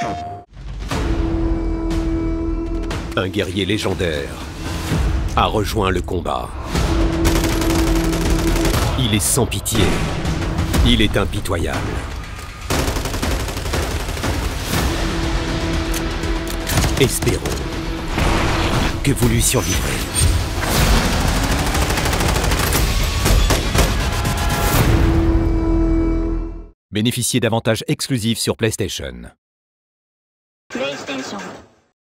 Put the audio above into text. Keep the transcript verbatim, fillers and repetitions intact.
Un guerrier légendaire a rejoint le combat. Il est sans pitié. Il est impitoyable. Espérons que vous lui survivrez. Bénéficiez d'avantages exclusifs sur PlayStation.